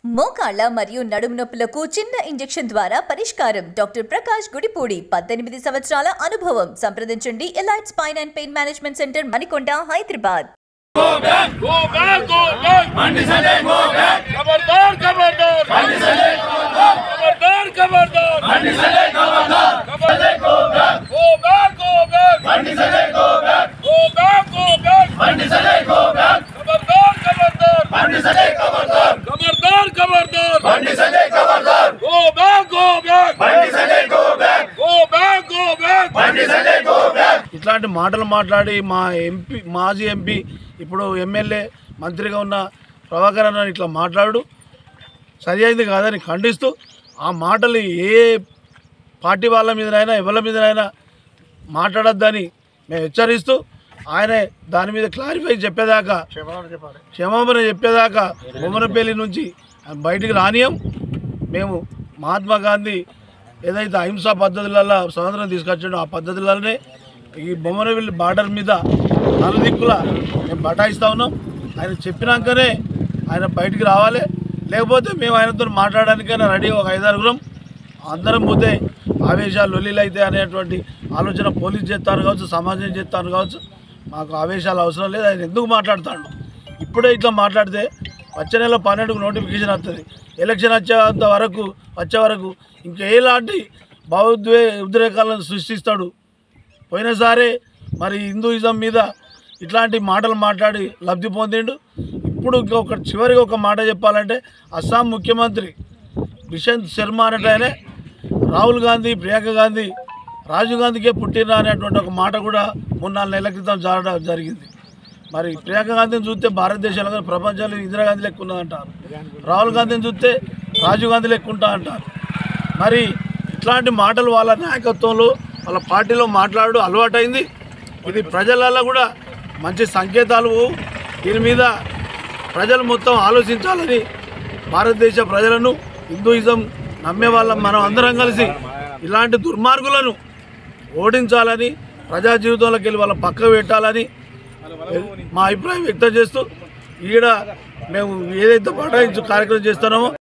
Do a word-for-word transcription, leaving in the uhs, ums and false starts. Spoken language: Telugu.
మోకాళ్ళ మరియు నడుము నొప్పులకు చిన్న ఇంజెక్షన్ ద్వారా పరిష్కారం. డాక్టర్ ప్రకాష్ గుడిపూడి, పద్దెనిమిది సంవత్సరాల అనుభవం. సంప్రదించండి elite spine and pain management centre, Manikonda, Hyderabad. Go back, go back, go back. Mandi Sanjay, go back. Kabardar, kabardar. Mandi Sanjay, go back. Kabardar, kabardar. Mandi Sanjay, kabardar. Kabardar, go back. Go back, go back. Mandi Sanjay, go back. Go back, go back. Mandi Sanjay, go back. Kabardar, kabardar. Mandi Sanjay, kabardar. Kabardar, kabardar. Mandi Sanjay, kabardar. Go back, go back. Mandi Sanjay, go back. Go back, go back. Mandi Sanjay, go back. ఇట్లాంటి మాటలు మాట్లాడి మా ఎంపీ మాజీ ఎంపీ ఇప్పుడు ఎమ్మెల్యే మంత్రిగా ఉన్న ప్రభాకర్ అన్న ఇట్లా మాట్లాడు సరి అయింది కాదని ఖండిస్తూ ఆ మాటలు ఏ పార్టీ వాళ్ళ మీదనైనా ఎవరి మీదనైనా మాట్లాడొద్దని మేము హెచ్చరిస్తూ ఆయన దాని మీద క్లారిఫై చెప్పేదాకా క్షమాపణ చెప్పేదాకా బొమ్మనపల్లి నుంచి బయటికి రానియం. మేము మహాత్మా గాంధీ ఏదైతే అహింసా పద్ధతులలో స్వాతంత్రం తీసుకొచ్చాడో ఆ పద్ధతులనే ఈ బొమ్మనపల్లి బార్డర్ మీద నలుదిక్కుల మేము బటాయిస్తూ ఉన్నాం. ఆయన చెప్పినాకనే ఆయన బయటికి రావాలి, లేకపోతే మేము ఆయనతో మాట్లాడడానికైనా రెడీ. ఒక ఐదారుగురం అందరం పోతే ఆవేశాలు లొల్లీలు అయితే అనేటువంటి ఆలోచన పోలీసు చేస్తాను కావచ్చు, సమాజం చేస్తాను కావచ్చు. మాకు ఆవేశాలు అవసరం లేదు. ఆయన ఎందుకు మాట్లాడుతాడు? ఇప్పుడే ఇట్లా మాట్లాడితే వచ్చే నెల పన్నెండుకు నోటిఫికేషన్ వస్తుంది. ఎలక్షన్ వచ్చేంత వరకు వచ్చే వరకు ఇంకేలాంటి భావోద్వే ఉద్రేకాలను సృష్టిస్తాడు. పోయినసారి మరి హిందూయిజం మీద ఇట్లాంటి మాటలు మాట్లాడి లబ్ధి పొందిండు. ఇప్పుడు ఇంకొక చివరిగా ఒక మాట చెప్పాలంటే అస్సాం ముఖ్యమంత్రి బిషంత్ శర్మ అనేటైనా రాహుల్ గాంధీ, ప్రియాంక గాంధీ రాజీవ్ గాంధీకే పుట్టిన అనేటువంటి ఒక మాట కూడా మూడు నాలుగు నెలల క్రితం జరగడం జరిగింది. మరి ప్రియాంక గాంధీని చూస్తే భారతదేశంలో కానీ ప్రపంచంలో ఇందిరాగాంధీ లెక్క ఉన్నదంటారు. రాహుల్ గాంధీని చూస్తే రాజీవ్ గాంధీ లెక్క ఉంటా అంటారు. మరి ఇట్లాంటి మాటలు వాళ్ళ నాయకత్వంలో వాళ్ళ పార్టీలో మాట్లాడు అలవాటైంది. ఇది ప్రజలలో కూడా మంచి సంకేతాలు. దీని మీద ప్రజలు మొత్తం ఆలోచించాలని, భారతదేశ ప్రజలను హిందూయిజం నమ్మే వాళ్ళం మనం అందరం కలిసి ఇలాంటి దుర్మార్గులను ఓడించాలని, ప్రజా జీవితంలోకి వెళ్ళి వాళ్ళ పక్క పెట్టాలని మా అభిప్రాయం వ్యక్తం చేస్తూ ఈడ మేము ఏదైతే బటాయించు కార్యక్రమం చేస్తున్నామో